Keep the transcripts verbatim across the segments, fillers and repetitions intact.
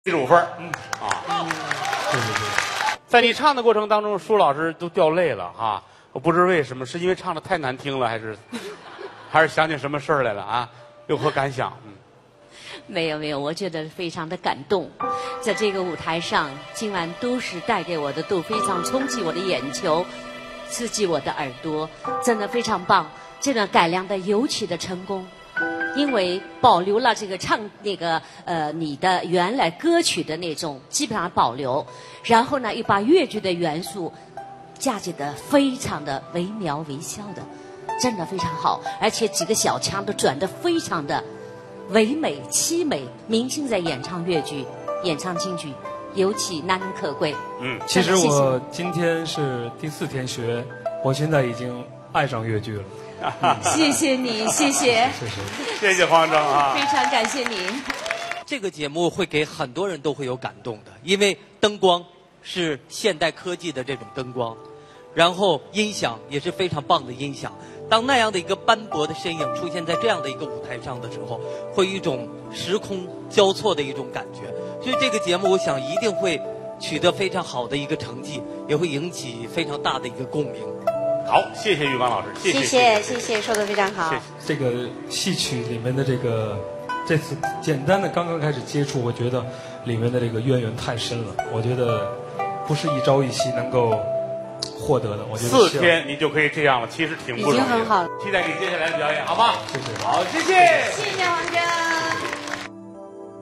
七十五分，嗯啊，对对对，在你唱的过程当中，舒老师都掉泪了哈。我不知为什么，是因为唱的太难听了，还是还是想起什么事儿来了啊？有何感想？嗯， 没有没有，我觉得非常的感动，在这个舞台上，今晚都是带给我的都非常冲击我的眼球，刺激我的耳朵，真的非常棒。这段改良的尤其的成功。因为保留了这个唱那个呃你的原来歌曲的那种基本上保留，然后呢又把粤剧的元素嫁接得非常的惟妙惟肖的，真的非常好，而且几个小腔都转得非常的唯美凄美。明星在演唱粤剧、演唱京剧，尤其难能可贵。 嗯，其实我今天是第四天学，我现在已经爱上粤剧了。 谢谢你，谢谢， 谢谢， 谢谢黄峥啊， 非常感谢您。 这个节目会给很多人都会有感动的，因为灯光是现代科技的这种灯光，然后音响也是非常棒的音响。当那样的一个斑驳的身影出现在这样的一个舞台上的时候，会有一种时空交错的一种感觉。所以这个节目，我想一定会取得非常好的一个成绩，也会引起非常大的一个共鸣。 好，谢谢玉刚老师，谢谢谢谢谢谢，说的非常好。 这个戏曲里面的这个，这次简单的刚刚开始接触，我觉得里面的这个渊源太深了，我觉得不是一朝一夕能够获得的。我觉得四天你就可以这样了，其实挺不容易， 已经很好了。 期待你接下来的表演，好吗？ 谢谢。 好，谢谢， 谢谢黄峥。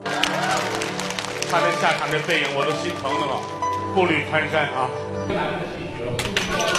看这下场这背影，我都心疼的了，步履蹒跚啊。